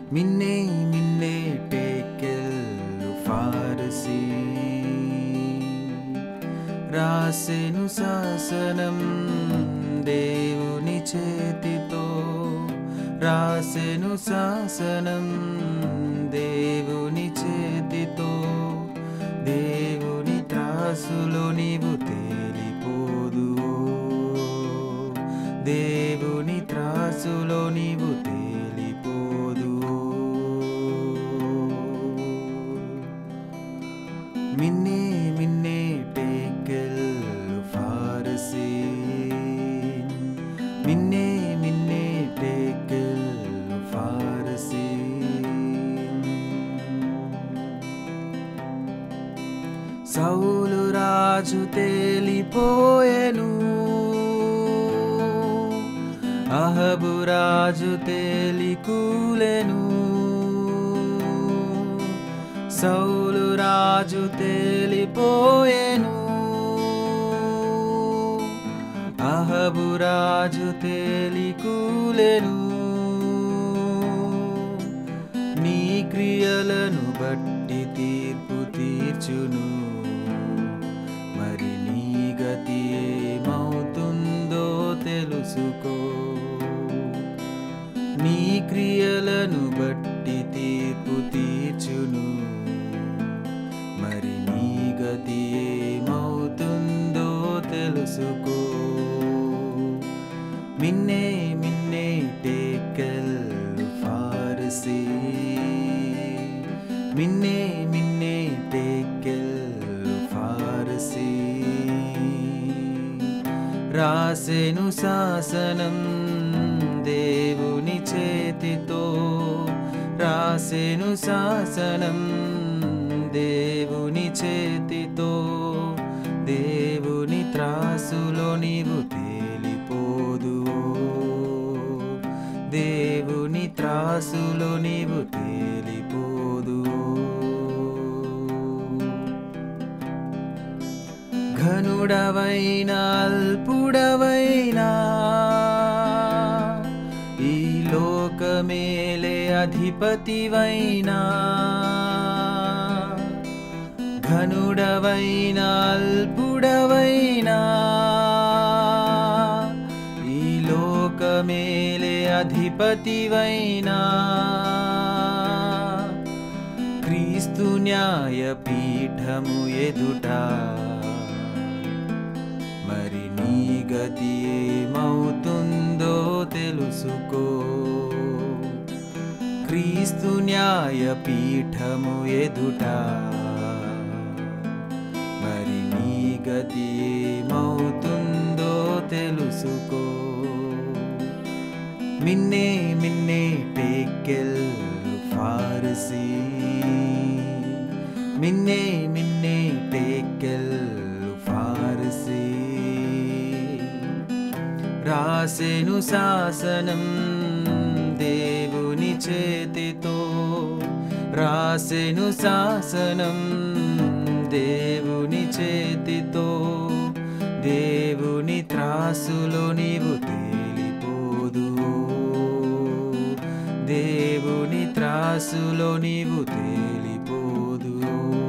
మిన్నే మిన్నే టేకెళ్ళు ఫారసీ రాసెను శాసనం దేవుని చేతితో రాసెను శాసనం దేవుని చేతితో దేవుని త్రాసులో నీవు తేలిపోదువో దేవుని త్రాసులో నీవు తేలిపోదువో మిన్నే మిన్నే టేకెళ్ళు ఫారసీ మిన్నే మిన్నే టేకెళ్ళు ఫారసీ సౌలు రాజు తేలిపోయెను అహబు రాజు తేలికూలెను సౌలు రాజు తేలిపోయెను అహబు రాజు తేలికూలెను నీ క్రియలను బట్టి తీర్పు తీర్చును మరి నీ గతి ఏమవుతుందో తెలుసుకో నీ క్రియలను బట్టి తీర్పు తీర్చును మరి నీ గతి ఏమవుతుందో తెలుసుకో మిన్నే మిన్నే టేకెళ్ళు ఫారసీ మిన్నే మిన్నే టేకెళ్ళు ఫారసీ రాసెను శాసనం దేవుని చేతితో రాసెను శాసనం దేవుని చేతితో దేవుని త్రాసులో నీవు తేలిపోదువో దేవుని త్రాసులో నీవు తేలిపోదువో ఘనుడవైనా అల్పుడవైనా ఈ లోకమేలే అధిపతివైనా ఘనుడవైనా అల్పుడవైనా ఈ లోకమేలే అధిపతివైనా క్రీస్తు న్యాయపీఠము ఎదుట మరి నీ గతి ఏమవుతుందో తెలుసుకో క్రీస్తు న్యాయపీఠము ఎదుట మరి నీ గతి ఏమవుతుందో తెలుసుకో మిన్నే మిన్నే టేకెళ్ళు ఫారసీ మిన్నే మిన్నే టేకెళ్ళు ఫారసీ రాసెను శాసనం దేవుని చేతితో రాసెను శాసనం దేవుని చేతితో దేవుని త్రాసులో నీవు తేలిపోదువో దేవుని త్రాసులో నీవు తేలిపోదువో